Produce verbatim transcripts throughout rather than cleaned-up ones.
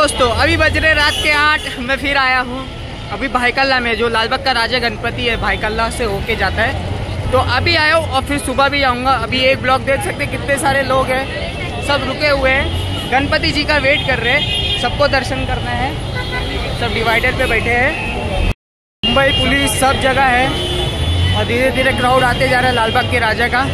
दोस्तों अभी बज रहे रात के आठ, मैं फिर आया हूँ अभी भाईकल्ला में, जो लालबाग का राजा गणपति है भाईकल्ला से होके जाता है। तो अभी आया हूँ और फिर सुबह भी आऊँगा। अभी एक ब्लॉक देख सकते कितने सारे लोग हैं, सब रुके हुए हैं, गणपति जी का वेट कर रहे हैं, सबको दर्शन करना है, सब डिवाइडर पे बैठे हैं। मुंबई पुलिस सब जगह है और धीरे धीरे क्राउड आते जा रहा है लालबाग के राजा का।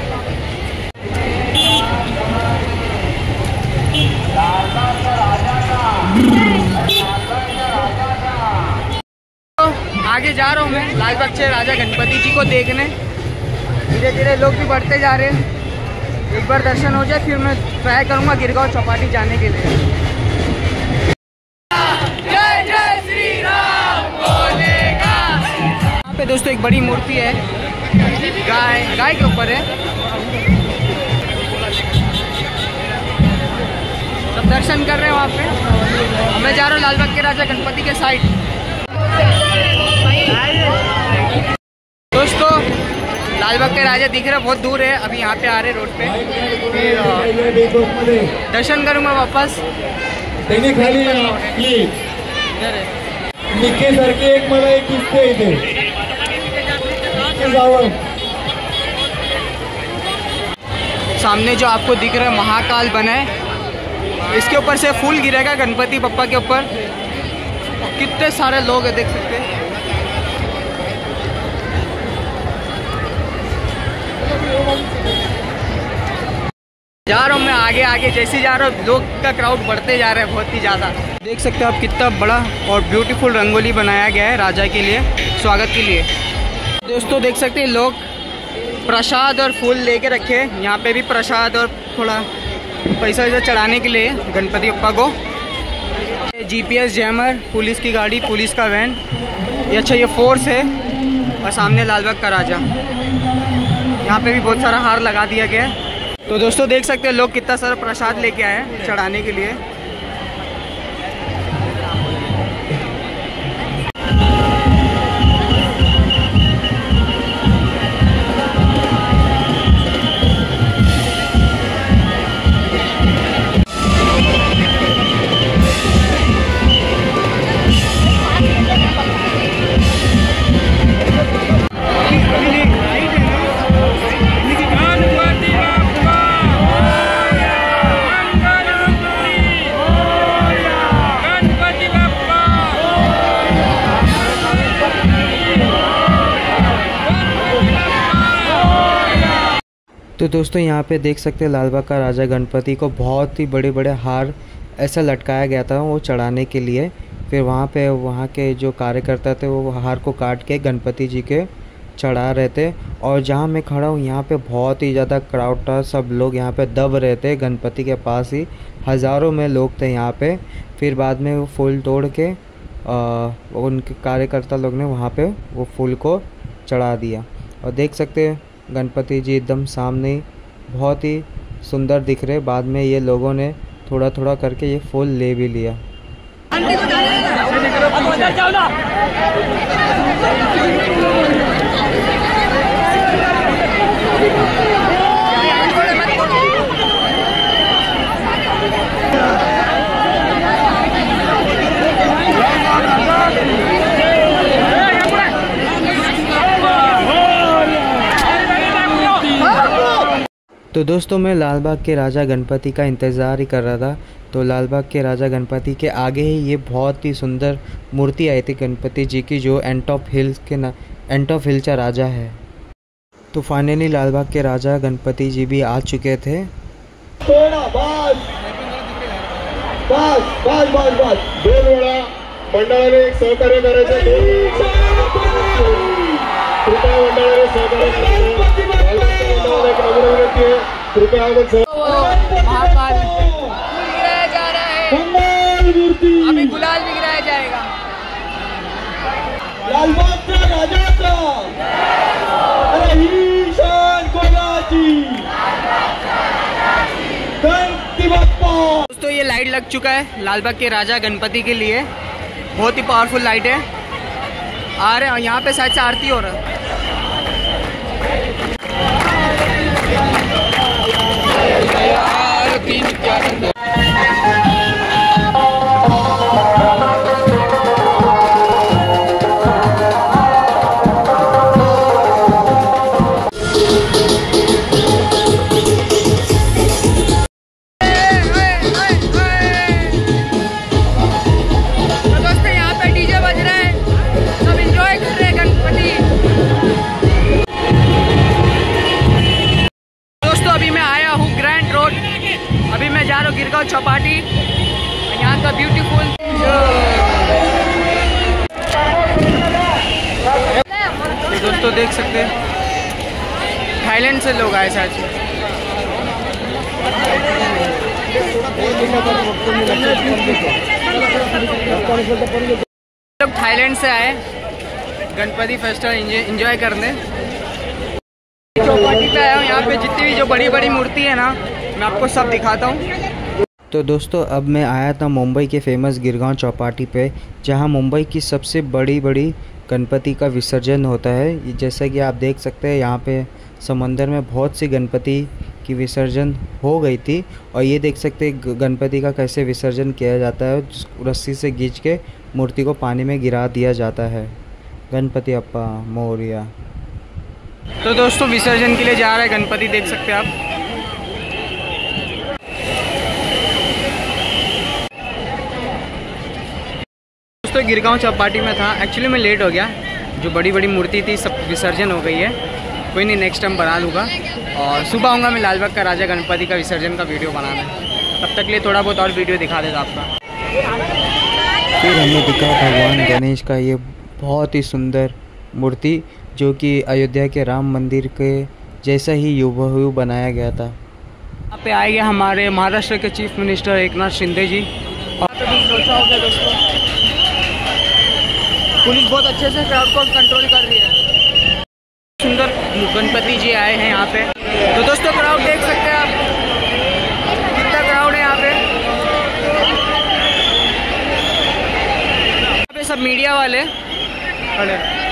आगे जा रहा हूँ मैं लालबाग के राजा गणपति जी को देखने। धीरे धीरे लोग भी बढ़ते जा रहे हैं। एक बार दर्शन हो जाए फिर मैं ट्राई करूँगा गिरगांव चौपाटी जाने के लिए। जय जय श्री राम बोलेगा। यहाँ पे दोस्तों एक बड़ी मूर्ति है, गाय गाय के ऊपर है। सब दर्शन कर रहे हैं वहाँ पे। मैं जा रहा हूँ लालबाग के राजा गणपति के साइड। दोस्तों लालबाग के राजा दिख रहा बहुत दूर है, अभी यहाँ पे आ रहे रोड पे, फिर दर्शन करूँगा वापस। खाली प्लीज निक्के सारखे एक मला एक दिसते इथे सामने जो आपको दिख रहा है महाकाल बना है, इसके ऊपर से फूल गिरेगा गणपति बप्पा के ऊपर। कितने सारे लोग हैं देख सकते हैं। जा रहा हूँ मैं आगे आगे, जैसे जा रहा हूँ लोग का क्राउड बढ़ते जा रहा है बहुत ही ज़्यादा। देख सकते हो आप कितना बड़ा और ब्यूटीफुल रंगोली बनाया गया है राजा के लिए, स्वागत के लिए। दोस्तों देख सकते हैं लोग प्रसाद और फूल लेके रखे हैं। यहाँ पे भी प्रसाद और थोड़ा पैसा वैसा चढ़ाने के लिए गणपति बप्पा को। जीपीएस जैमर, पुलिस की गाड़ी, पुलिस का वैन, ये अच्छा ये फोर्स है। और सामने लालबाग का राजा, यहाँ पे भी बहुत सारा हार लगा दिया गया है। तो दोस्तों देख सकते हैं लोग कितना सारा प्रसाद लेके आए हैं चढ़ाने के लिए। तो दोस्तों यहाँ पे देख सकते हैं लालबाग का राजा गणपति को बहुत ही बड़े बड़े हार ऐसा लटकाया गया था वो चढ़ाने के लिए। फिर वहाँ पे वहाँ के जो कार्यकर्ता थे वो हार को काट के गणपति जी के चढ़ा रहे थे। और जहाँ मैं खड़ा हूँ यहाँ पे बहुत ही ज़्यादा क्राउड था, सब लोग यहाँ पे दब रहे थे गणपति के पास ही, हज़ारों में लोग थे यहाँ पे। फिर बाद में वो फूल तोड़ के आ, उनके कार्यकर्ता लोग ने वहाँ पे वो फूल को चढ़ा दिया। और देख सकते हैं गणपति जी एकदम सामने बहुत ही सुंदर दिख रहे। बाद में ये लोगों ने थोड़ा थोड़ा करके ये फूल ले भी लिया। तो दोस्तों मैं लालबाग के राजा गणपति का इंतज़ार ही कर रहा था। तो लालबाग के राजा गणपति के आगे ही ये बहुत ही सुंदर मूर्ति आई थी गणपति जी की, जो एंटॉप हिल्स के ना एंटॉप हिल का राजा है। तो फाइनली लालबाग के राजा गणपति जी भी आ चुके थे। मंडळाने एक सहकार्य करायचं, कृपया मंडळाने सहकार्य करायचं। कृपया महाकाल गिराया जा रहा है, अभी गुलाल भी गिराया जाएगा। लालबाग का राजा का शान कोणाची गणपति बप्पा। दोस्तों ये लाइट लग चुका है लालबाग के राजा गणपति के लिए, बहुत ही पावरफुल लाइट है। आ रहे हैं यहाँ पे शायद से आरती हो रहा है। चौपाटी, यहाँ का ब्यूटीफुल। तो दोस्तों देख सकते हैं थाईलैंड से लोग आए शायद। लोग थाईलैंड से आए गणपति फेस्टिवल एंजॉय करने। चौपाटी पे आया हूँ, यहाँ पे जितनी भी जो बड़ी बड़ी मूर्ति है ना, मैं आपको सब दिखाता हूँ। तो दोस्तों अब मैं आया था मुंबई के फेमस गिरगांव चौपाटी पे, जहाँ मुंबई की सबसे बड़ी बड़ी गणपति का विसर्जन होता है। जैसा कि आप देख सकते हैं यहाँ पे समंदर में बहुत सी गणपति की विसर्जन हो गई थी, और ये देख सकते हैं गणपति का कैसे विसर्जन किया जाता है। रस्सी से खींच के मूर्ति को पानी में गिरा दिया जाता है। गणपति अप्पा मोरिया। तो दोस्तों विसर्जन के लिए जा रहा है गणपति, देख सकते हैं आप। दोस्तों गिरगांव चौपाटी में था, एक्चुअली मैं लेट हो गया। जो बड़ी बड़ी मूर्ति थी सब विसर्जन हो गई है, कोई नहीं नेक्स्ट टाइम बना लूँगा। और सुबह आऊँगा मैं लाल बाग का राजा गणपति का विसर्जन का वीडियो बनाने। तब तक के लिए थोड़ा बहुत और वीडियो दिखा देगा आपका। फिर हमें दिखा भगवान गणेश का ये बहुत ही सुंदर मूर्ति, जो कि अयोध्या के राम मंदिर के जैसा ही हूबहू बनाया गया था। यहाँ पे आए गए हमारे महाराष्ट्र के चीफ मिनिस्टर एकनाथ शिंदे जी। और हो गया दोस्तों, पुलिस बहुत अच्छे से क्राउड को कंट्रोल कर रही है। सुंदर गणपति जी आए हैं यहाँ पे। तो दोस्तों क्राउड देख सकते हैं आप, कितना क्राउड है यहाँ पे। यहाँ पे सब मीडिया वाले खड़े।